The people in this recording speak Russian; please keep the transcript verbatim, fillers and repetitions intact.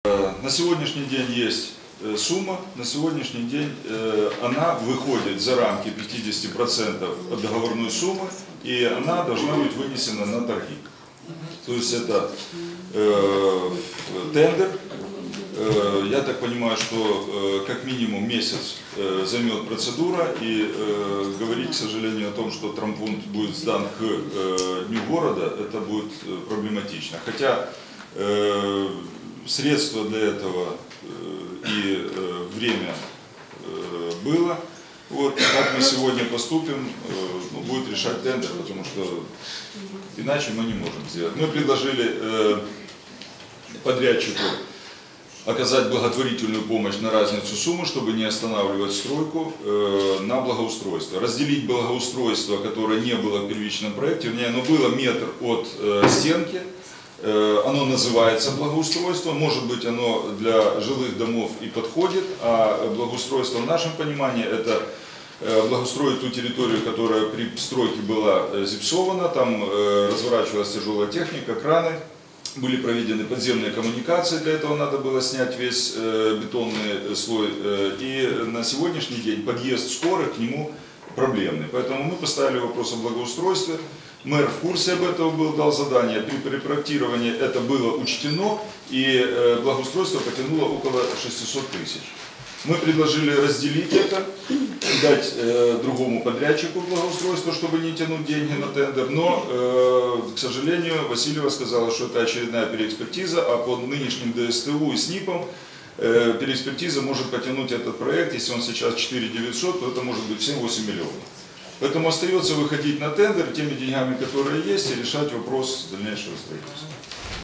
На сегодняшний день есть сумма, на сегодняшний день она выходит за рамки пятидесяти процентов от договорной суммы, и она должна быть вынесена на торги. То есть это э, тендер. Э, я так понимаю, что э, как минимум месяц э, займет процедура, и э, говорить, к сожалению, о том, что травмпункт будет сдан к э, дню города, это будет э, проблематично. Хотя э, средства для этого э, и э, время э, было. Вот, как мы сегодня поступим, ну, будет решать тендер, потому что иначе мы не можем сделать. Мы предложили э, подрядчику оказать благотворительную помощь на разницу суммы, чтобы не останавливать стройку, э, на благоустройство. Разделить благоустройство, которое не было в первичном проекте, вернее, оно было метр от э, стенки. Оно называется благоустройство, может быть оно для жилых домов и подходит, а благоустройство в нашем понимании это благоустроить ту территорию, которая при стройке была зипсована, там разворачивалась тяжелая техника, краны, были проведены подземные коммуникации, для этого надо было снять весь бетонный слой, и на сегодняшний день подъезд скорых к нему проблемный, поэтому мы поставили вопрос о благоустройстве. Мэр в курсе об этом был, дал задание, при проектировании это было учтено, и благоустройство потянуло около шестисот тысяч. Мы предложили разделить это, дать э, другому подрядчику благоустройство, чтобы не тянуть деньги на тендер, но, э, к сожалению, Васильева сказала, что это очередная переэкспертиза, а по нынешним ДСТУ и СНИПам э, переэкспертиза может потянуть этот проект, если он сейчас четыре тысячи девятьсот, то это может быть семь-восемь миллионов. Поэтому остается выходить на тендер теми деньгами, которые есть, и решать вопрос дальнейшего строительства.